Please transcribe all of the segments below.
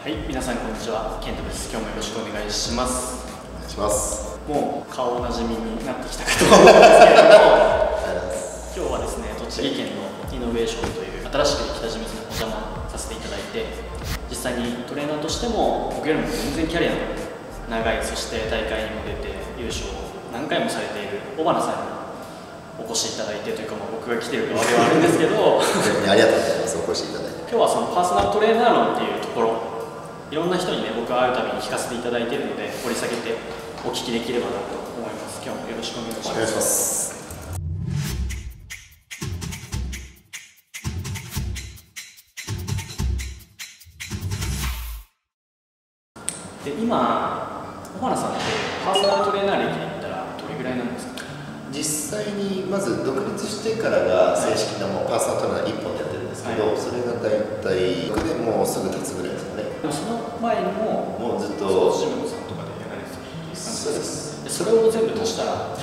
はい、皆さんこんにちは、ケントです。今日もよろしくお願いします。 お願いします。 もう顔なじみになってきたかと思うんですけれども、今日はですね、栃木県のイノベーションという新しくできたジムにお邪魔させていただいて、実際にトレーナーとしても僕よりも全然キャリアの長い、そして大会にも出て優勝を何回もされている尾花さんにお越しいただいてというか、僕が来てる側ではあるんですけどありがとうございます。お越しいただいて。 今日はそのパーソナルトレーナー論っていうところ、いろんな人にね、僕は会うたびに聞かせていただいているので、掘り下げてお聞きできればなと思います。今日もよろしくお願いします。 お願いします。 で、今、尾花さんってパーソナルトレーナー歴で言ったらどれぐらいなんですか？ 実際にまず独立してからが正式なもうパーソナルトレーナー1本でやってるんですけど、それが大体6年もうすぐ経つぐらいですかね。 でもその前にもうずっとジムさんとかでやられてたんですか？ そうです。 でそれを全部足したら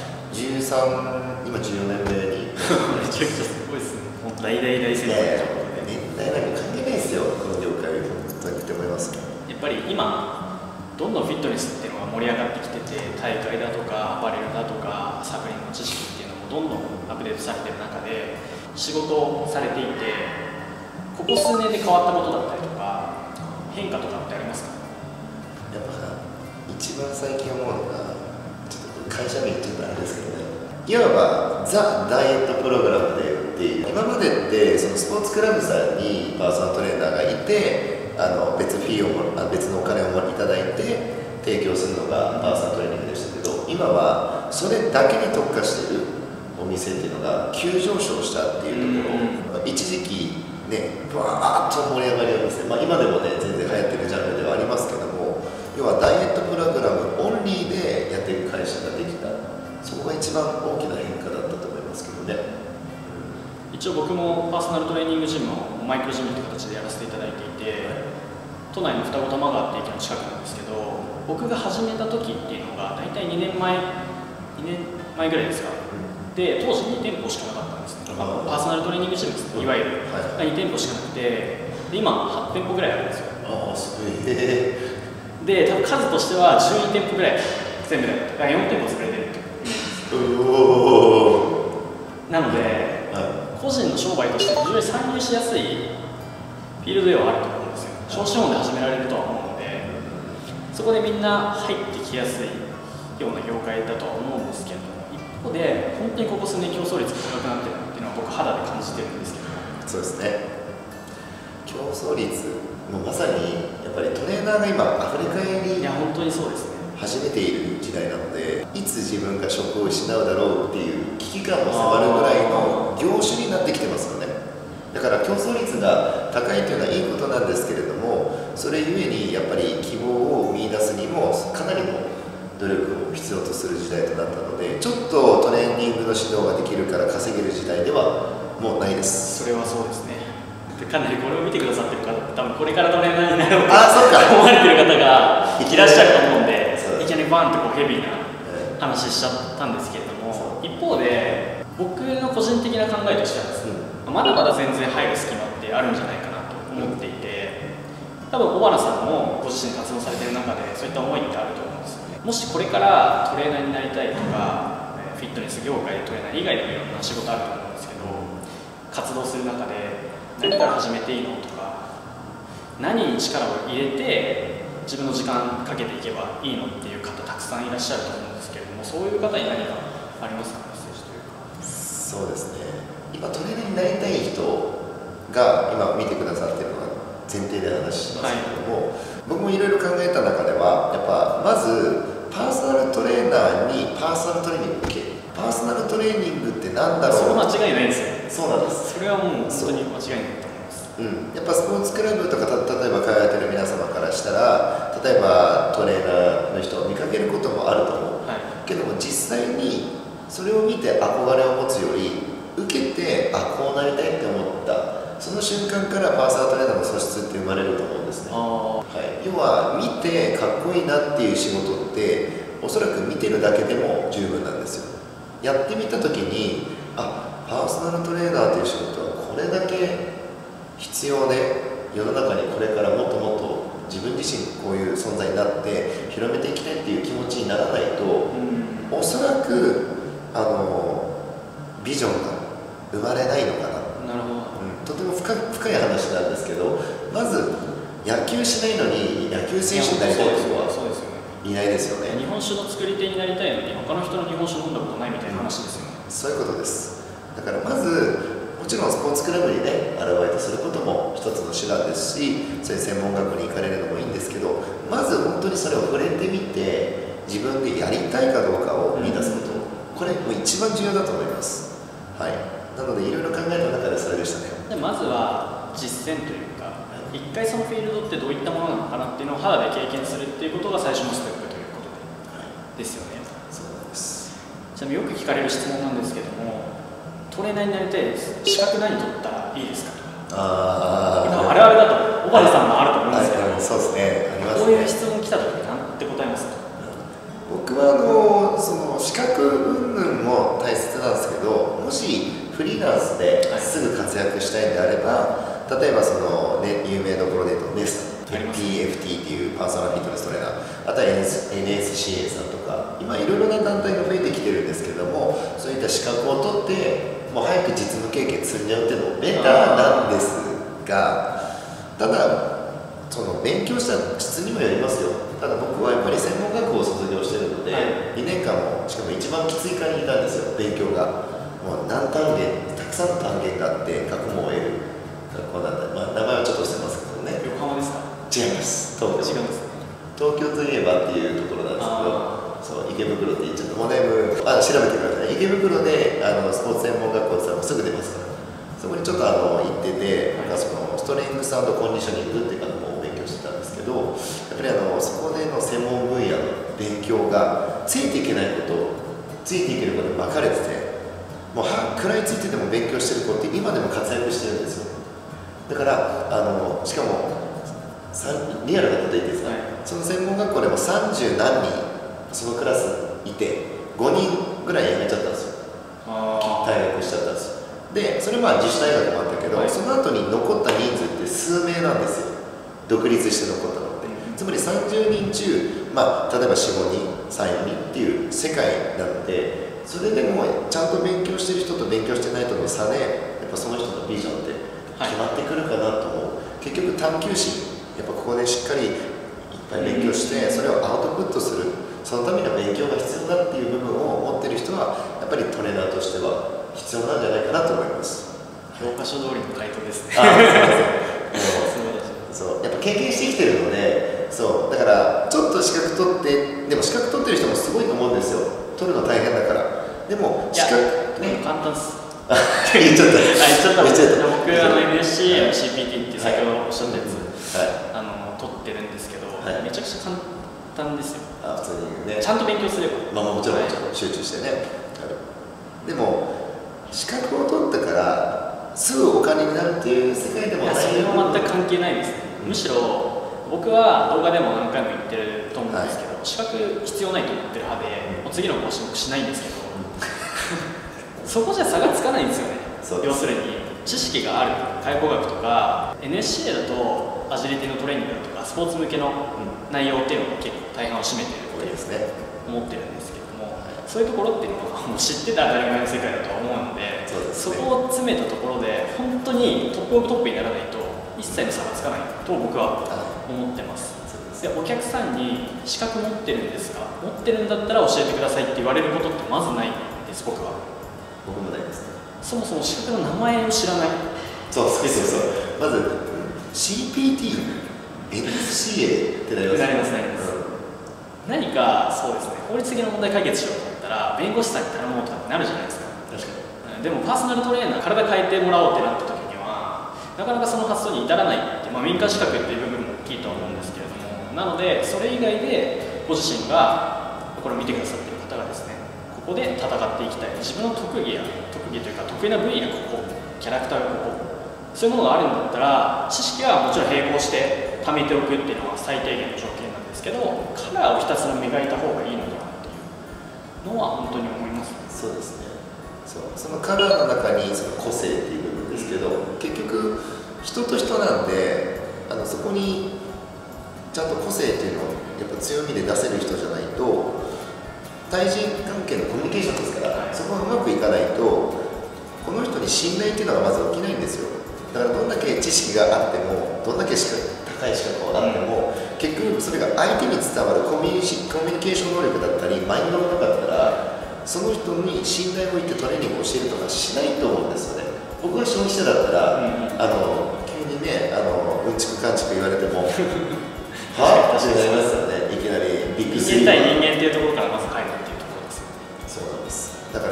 13、今14年目にめちゃくちゃすごいですね。もう大大大先輩ということで、 年代なんか関係ないですよ、この業界。本当にって思います。 やっぱり今どんどんフィットネスっていうのが盛り上がってきてて、大会だとかアパレルだとかサプリの知識っていうのもどんどんアップデートされてる中で仕事をされていて、ここ数年で変わったことだったりとか変化とかってありますか？ やっぱ一番最近思うのが、ちょっと会社名言っちゃったらあれですけどね、いわばザ・ダイエットプログラムでっていう、今までってそのスポーツクラブさんにパーソナルトレーナーがいて、別フィーを別のお金をいただいて提供するのがパーソナルトレーニングでしたけど、今はそれだけに特化しているお店っていうのが急上昇したっていうところ、一時期ね、バーッと盛り上がりを見せ、今でもね全然流行ってるジャンルではありますけども、要はダイエットプログラムオンリーでやっていく会社ができた、そこが一番大きな変化だったと思いますけどね。 一応僕もパーソナルトレーニングジムをマイクロジムという形でやらせていただいていて、都内の二子玉川って駅の近くなんですけど、僕が始めた時っていうのが大体2年前ぐらいですか、で当時2店舗しかなかったんですね。パーソナルトレーニングジムですね、いわゆる、2店舗しかなくて、で今8店舗ぐらいあるんですよ。 ああ、すごい。 で多分数としては12店舗ぐらい全部で4店舗潰れてるっていうなので、個人の商売として非常に参入しやすいフィールドではあると思うんですよ。少資本で始められるとは思うので、そこでみんな入ってきやすいような業界だとは思うんですけど、一方で本当にここ数年競争率が高くなってるっていうのは僕肌で感じてるんですけど。 そうですね、競争率もうまさにやっぱりトレーナーが今アフリカへにいや本当にそうですね、 始めている時代なので、いつ自分が職を失うだろうっていう危機感も迫るぐらいの業種になってきてますよね。だから競争率が高いというのはいいことなんですけれども、それゆえにやっぱり希望を見出すにもかなりの努力を必要とする時代となったので、ちょっとトレーニングの指導ができるから稼げる時代ではもうないです。 それはそうですね。かなりこれを見てくださってる方って多分これからトレーナーになろうと思われてる方がいらっしゃると思うんで、いきなりバンとこうヘビーな話しちゃったんですけれども、一方で僕の個人的な考えとしてはですね、まだまだ全然入る隙間ってあるんじゃないかなと思っていて、多分尾花さんもご自身活動されている中でそういった思いってあると思うんですよね。もしこれからトレーナーになりたいとか、フィットネス業界でトレーナー以外でもいろんな仕事あると思うんですけど、活動する中で何から始めていいのとか、何に力を入れて自分の時間かけていけばいいのっていう方たくさんいらっしゃると思うんですけれども、そういう方に何かありますか、メッセージというか。 そうですね、今トレーナーになりたい人が今見てくださっているのが前提で話しますけれども、僕もいろいろ考えた中ではやっぱまずパーソナルトレーナーにパーソナルトレーニングを受ける。パーソナルトレーニングって何だろう。 そこ間違いないですよね。 そうなんです。 それはもう本当に間違いないと思います。 やっぱスポーツクラブとか例えば通われてる皆様からしたら、例えばトレーナーの人を見かけることもあると思う、けども実際にそれを見て憧れを持つより、受けてこうなりたいって思ったその瞬間からパーソナルトレーナーの素質って生まれると思うんですね。要は見てかっこいいなっていう仕事っておそらく見てるだけでも十分なんですよ。やってみた時にパーソナルトレーナーという仕事はこれだけ必要で、世の中にこれからもっともっと自分自自身こういう存在になって広めていきたいっていう気持ちにならないと、おそらくビジョンが生まれないのかな。 なるほど、 とても深い話なんですけど、まず野球しないのに野球選手になりたい人はいないですよね。 日本酒の作り手になりたいのに他の人の日本酒飲んだことないみたいな話ですよね。 そういうことです。だからまずもちろんスポーツクラブにねアルバイトすることも一つの手段ですし、そういう専門学校に行かれるのもいいんですけど、まず本当にそれを触れてみて自分でやりたいかどうかを見出すこと、これもう一番重要だと思います。はい、なのでいろいろ考えた中でそれでしたね。 でまずは実践というか、一回そのフィールドってどういったものなのかなっていうのを肌で経験するっていうことが最初のステップということで、ですよね。 そうなんです。 ちなみによく聞かれる質問なんですけども、トレーナーになりたいです、資格何取ったらいいですかと。 あれだと小原さんもあると思うんですけど、 そうですね、ありますね。 こういう質問来た時に何て答えますか。 僕はその資格云々も大切なんですけど、もしフリーランスですぐ活躍したいんであれば、例えば有名どころで言うとネスタ PFT っていうパーソナルフィットネストレーナー、あとは NSCA さんとか、今いろいろな団体が増えてきてるんですけども、そういった資格を取ってもう早く実務経験積んじゃうっていうのもベターなんですが、ただ勉強した質にもよりますよ。ただ僕はやっぱり専門学校を卒業してるので、2年間もしかも一番きつい科にいたんですよ、勉強が。もう何単元、たくさんの単元があって学問を得る学校なんで、名前はちょっとしてますけどね。 横浜ですか。 違います。東京。 違うんですね。 東京といえばっていうところなんですけど、池袋って言っちゃって、もうだいぶ調べてください。池袋でスポーツ専門学校って言ったらすぐ出ますから、そこにちょっと行ってて、ストレングス&コンディショニングっていう学問を勉強してたんですけど、やっぱりそこでの専門分野の勉強がついていけない子とついていける子に分かれてて、もう食らいついてても勉強してる子って今でも活躍してるんですよ。だからしかもリアルなこと言っていいですか、その専門学校でも30何人そのクラスいて5人ぐらい辞めちゃったんですよ。退学しちゃったんですよ。でそれ自主大学もあったけど、その後に残った人数って数名なんですよ、独立して残ったのって。つまり30人中、例えば4、5人3、4人っていう世界なので、それでもちゃんと勉強してる人と勉強してない人の差でやっぱその人のビジョンって決まってくるかなと思う。結局探求心、やっぱここでしっかりいっぱい勉強してそれをアウトプットする、そのための勉強が必要だっていう部分を持ってる人はやっぱりトレーナーとしては必要なんじゃないかなと思います。 教科書通りの回答ですね。 そうやっぱ経験してきてるので、そうだからちょっと資格取って、でも資格取ってる人もすごいと思うんですよ、取るの大変だから。でも資格ね、簡単です。 言っちゃった僕NSCA の CPT って先ほどおっしゃったやつ、取ってるんですけど、めちゃくちゃ簡単ですよ。 普通にね、 ちゃんと勉強すれば、 もちろん集中してね。でも資格を取ったからすぐお金になるっていう世界でもない。 それは全く関係ないですね。むしろ僕は動画でも何回も言ってると思うんですけど、資格必要ないと思ってる派で、もう次の更新僕しないんですけど、そこじゃ差がつかないんですよね。要するに知識がある解剖学とか NSCA だとアジリティのトレーニングだとかスポーツ向けの内容っていうのが結構大半を占めてるって思ってるんですけども、そういうところっていうのはもう知ってた当たり前の世界だとは思うので、そこを詰めたところで本当にトップオブトップにならないと一切の差がつかないと僕は思ってます。でお客さんに資格持ってるんですか、持ってるんだったら教えてくださいって言われることってまずないんです。僕もないですね。 そもそも資格の名前を知らない。 そうまず CPT、NSCA ってなりますね。 何かそうですね、法律的な問題解決しようと思ったら弁護士さんに頼もうとかってなるじゃないですか。 確かに。 でもパーソナルトレーナー体変えてもらおうってなった時にはなかなかその発想に至らないって、民間資格っていう部分も大きいとは思うんですけれども、なのでそれ以外でご自身がこれを見てくださっている方がですね、ここで戦っていきたい、自分の特技というか得意な分野がここ、キャラクターがここ、そういうものがあるんだったら知識はもちろん並行して貯めておくっていうのは最低限の条件なんですけど、カラーをひたすら磨いた方がいいのかなっていうのは本当に思いますね。 そうですね。そのカラーの中にその個性っていう部分ですけど、結局人と人なんでそこにちゃんと個性っていうのをやっぱ強みで出せる人じゃないと、対人関係のコミュニケーションですから、そこがうまくいかないとこの人に信頼っていうのがまず起きないんですよ。だからどんだけ知識があっても、どんだけ高い資格があっても、結局それが相手に伝わるコミュニケーション能力だったりマインドがなかったら、その人に信頼を置いてトレーニングを教えるとかしないと思うんですよね。僕が消費者だったら、急にねうんちくかんちく言われてもはぁってなりますよね。いきなりビッグスリー人間対人間っていうところからまず入るっていうところです。 そうなんです。だから、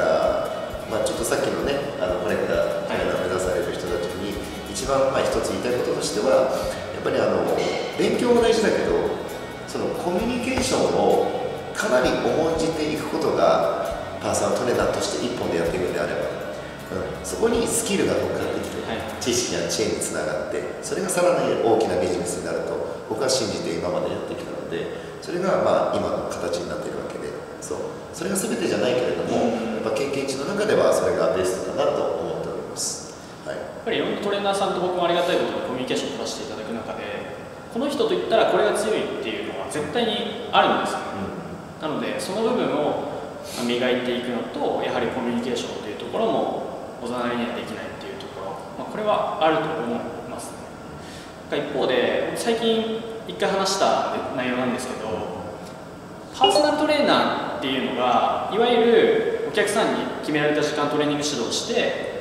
ちょっとさっきのねこれから目指される人たちに一番一つ言いたいこととしては、やっぱり勉強も大事だけど、そのコミュニケーションをかなり重んじていくことがパーソナルトレーナーとして一本でやっていくのであれば、そこにスキルが乗っかってきて、知識や知恵につながって、それがさらに大きなビジネスになると僕は信じて今までやってきたので、それが今の形になっているわけで、それが全てじゃないけれども、やっぱ経験値の中ではそれがベストかなと思っております。 やっぱりいろんなトレーナーさんと僕もありがたいことにコミュニケーションを取らせていただく中で、この人といったらこれが強いっていうのは絶対にあるんですよ、なのでその部分を磨いていくのと、やはりコミュニケーションというところもおざなりにはできないっていうところ、これはあると思いますね。一方で最近一回話した内容なんですけど、パーソナルトレーナーっていうのがいわゆるお客さんに決められた時間トレーニング指導をして、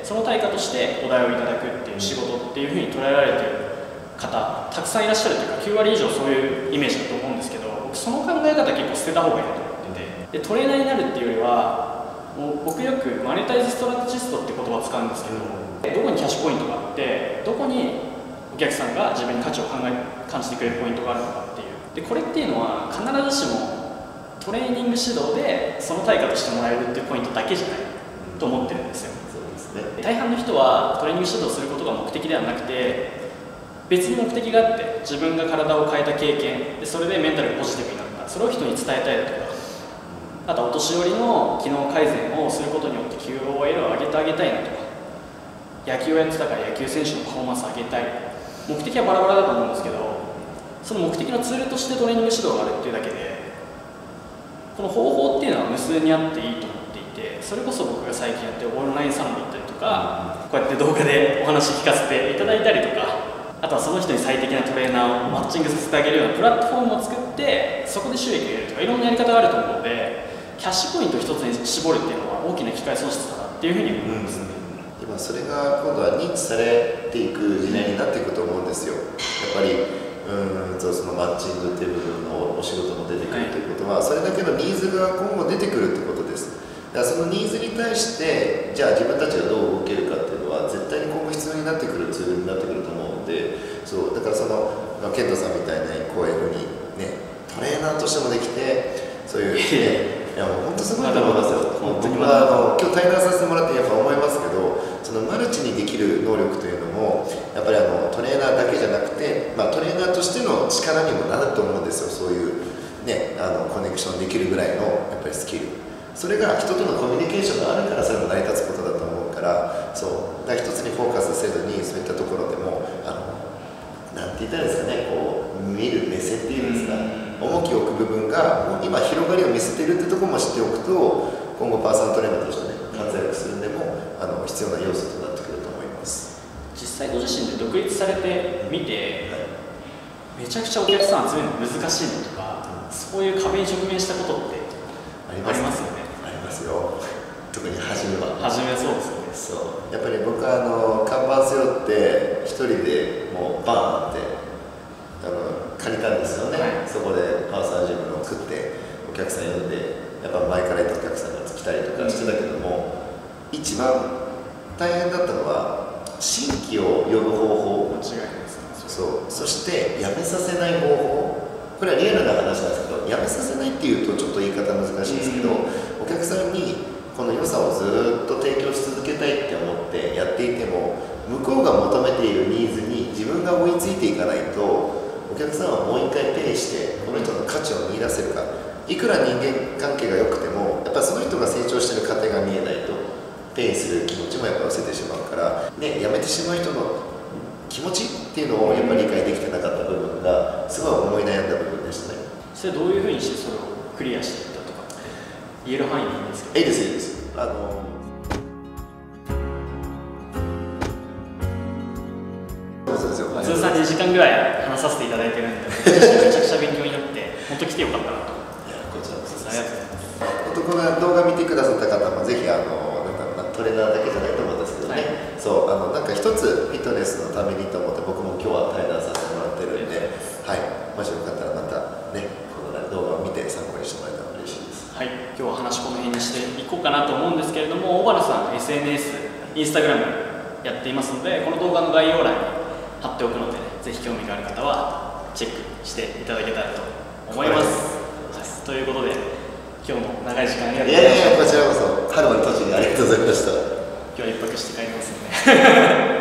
その対価としてお題をいただくっていう仕事っていうふうに捉えられている方たくさんいらっしゃるというか、9割以上そういうイメージだと思うんですけど、僕その考え方結構捨てた方がいいなと思ってて、でトレーナーになるっていうよりは、もう僕よくマネタイズストラテジストって言葉を使うんですけど、どこにキャッシュポイントがあって、どこにお客さんが自分に価値を感じてくれるポイントがあるのかっていう。でこれっていうのは必ずしもトレーニング指導でその対価としてもらえるっていうポイントだけじゃないと思ってるんですよ。大半の人はトレーニング指導することが目的ではなくて、別に目的があって、自分が体を変えた経験で、それでメンタルがポジティブになった、それを人に伝えたいだとか、あとはお年寄りの機能改善をすることによって QOL を上げてあげたいなとか、野球をやってたから野球選手のパフォーマンスを上げたい、目的はバラバラだと思うんですけど、その目的のツールとしてトレーニング指導があるっていうだけで、この方法っていうのは無数にあっていいと思っていて、それこそ僕が最近やってるオンラインサロンに行ったりとか、こうやって動画でお話聞かせていただいたりとか、あとはその人に最適なトレーナーをマッチングさせてあげるようなプラットフォームを作って、そこで収益を得るとか、いろんなやり方があると思うので、キャッシュポイントを一つに絞るっていうのは大きな機会損失だなっていうふうに思いますね。 今それが今度は認知されていく時代になっていくと思うんですよ。やっぱりそのマッチングっていう部分のお仕事も出てくるということは、それだけのニーズが今後出てくるってことです。だからそのニーズに対してじゃあ自分たちがどう動けるかっていうのは絶対に今後必要になってくるツールになってくると思うので、だからケントさんみたいなこういうふうにねトレーナーとしてもできて、そういういやもう本当すごいと思いますよ。僕は今日対談させてもらってやっぱ思いますけど、そのマルチにできる能力というのもやっぱりトレーナーだけじゃなくて、トレーナーとしての力にもなると思うんですよ。そういうねコネクションできるぐらいのやっぱりスキル、それが人とのコミュニケーションがあるからそれも成り立つことだと思うから、だから一つにフォーカスせずにそういったところでもなんて言ったらいいですかね、こう見る目線っていうんですか、重きを置く部分がもう今広がりを見せているってところも知っておくと、今後パーソナルトレーナーとしてね活躍するんでも必要な要素となってくると思います。 実際ご自身で独立されてみて、めちゃくちゃお客さん集めるの難しいのとか、そういう壁に直面したことってありますよね。 ありますよ。特に初めは。 初めそうですよね。 やっぱり僕は看板背負って一人でもうバーンって借りたんですよね、そこでパーソナルジムを作ってお客さん呼んで、やっぱ前からいたお客さんが来たりとかしてたけども、一番大変だったのは新規を呼ぶ方法、そして辞めさせない方法。これはリアルな話なんですけど、辞めさせないっていうとちょっと言い方難しいんですけど、お客さんにこの良さをずっと提供し続けたいって思ってやっていても、向こうが求めているニーズに自分が追いついていかないと、お客さんはもう一回ペイしてこの人の価値を見出せるか。いくら人間関係が良くてもやっぱその人が成長してる過程が見えないとペイする気持ちもやっぱ失せてしまうから、ね、辞めてしまう人の気持ちっていうのをやっぱり理解できてなかった部分がすごい思い悩んだ部分でしたね。 それどういうふうにしてそれをクリアしていったとか言える範囲でいいんですか？ いいです、いいです。 通算2時間ぐらい話させていただいてるんで、めちゃくちゃ勉強になって、本当来てよかったなと。 いや、こちらこそ。 ありがとうございます。 本当この動画見てくださった方もぜひなんだろうな、トレーナーだけじゃないと思うんですけどね、そうなんか一つフィットネスのためにと思って僕も今日は対談させてもらってるんで、はい、もしよかったらまたねこの動画を見て参考にしてもらえたら嬉しいです。 はい、今日は話この辺にしていこうかなと思うんですけれども、小原さん SNS、インスタグラムやっていますので、この動画の概要欄に貼っておくので、ぜひ興味がある方はチェックしていただけたらと思います。はい、ということで、今日も長い時間ありがとうございました。 いやいや、こちらこそ、春まで栃木ありがとうございました。 今日は一泊して帰りますので。